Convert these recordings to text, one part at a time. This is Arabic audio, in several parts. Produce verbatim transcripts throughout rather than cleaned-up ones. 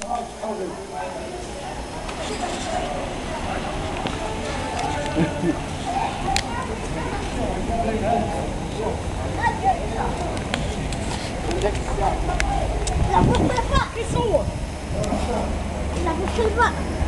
لا مصطفى يصور لا مصطفى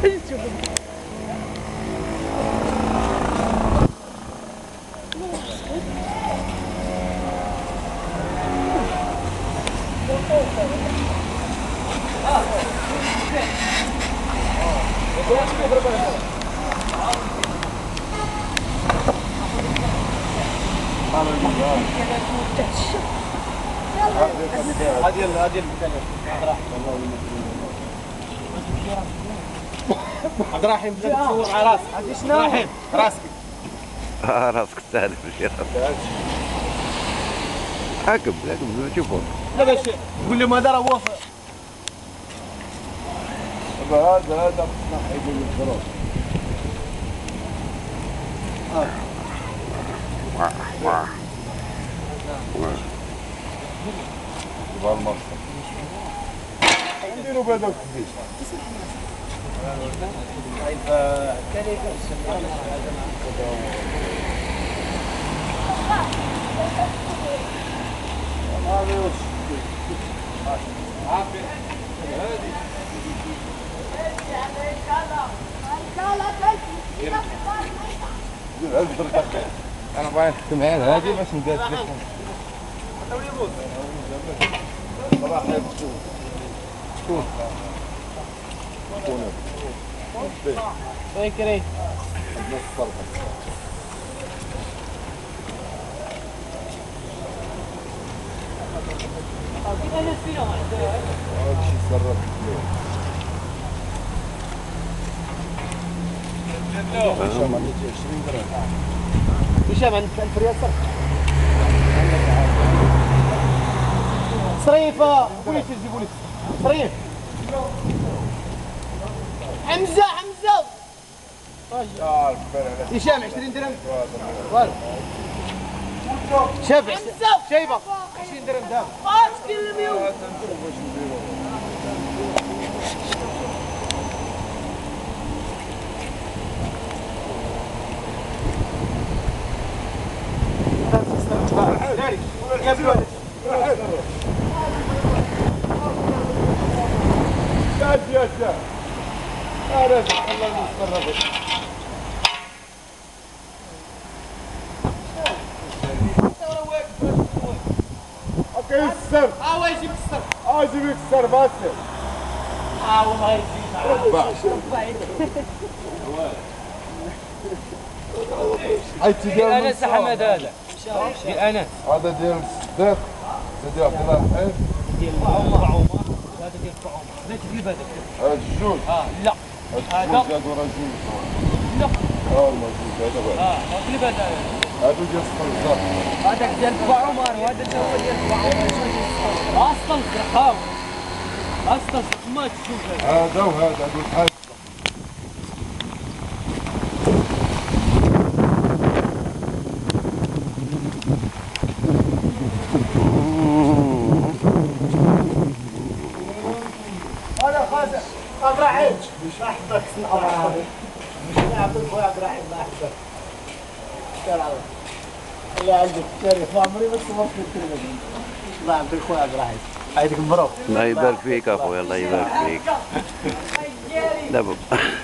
هذه هذه عبد الرحيم بدك تصور على راسك. عبد الرحيم راسك اه راسك تستهدف الشيء حكم حكم شوفوا لا باش قول لهم هذا راه هو هذا هذا خصنا يقول لك خلاص واه واه تبع المصر نديرو بهذاك الزيت طيب كيف انا باغي نحكم على هذه باش ندير لك صباح الخير شكون شكون شكون فكري هادشي سرب هشام عندك عشرين درهم هشام عندك ألف ريال صرف صريفة بوليس جيبوا لي صريف حمزة حمزة هشام عشرين درهم والو شاف شايبة عشرين درهم دام خلاص كل يوم يا يا يا الله يستر كيسر اه هو يجيب السر اه يجيب السر باسل اه والله يجيب حيت ديال انس حمد هذا ديال انس هذا ديال الصديق هذا ديال عبد الله الحين ديال عمر هذا ديال عمر لا تجيب هذاك هذا الجوج اه لا هذا الجوج هذا راه جوج لا اه والله جوج هذا واحد اه قلب هذا هذا ديال الصلصه هذاك ديال بوع عمر وهذا تا هو ديال بوع عمر اصلا فرحاو اصلا ما تشوف هذا وهذا هذو الحاج هذا خازن عبد الرحيم الله يحفظك مش عبد الخوي عبد الرحيم الله يحفظك اللي عندك التاريخ ما عمري ما تصورت في التلفزيون الله عبد الخوي عبد الرحيم عيدك مبروك الله يبارك فيك اخويا الله يبارك فيك لا بابا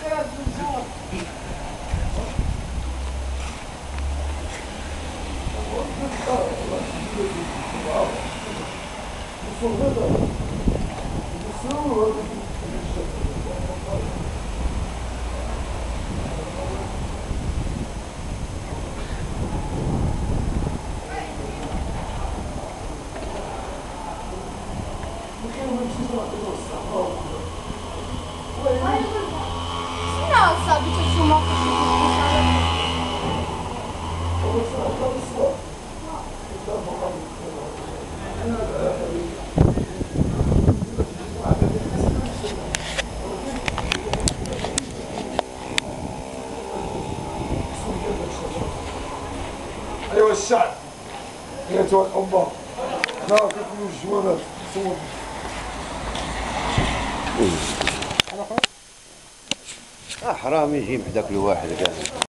Não, sabe que eu sou uma ايوا الشعب ايتها الامه لا كتكونوا الجوانات صور آه حرام يجي بحداك الواحد كاع.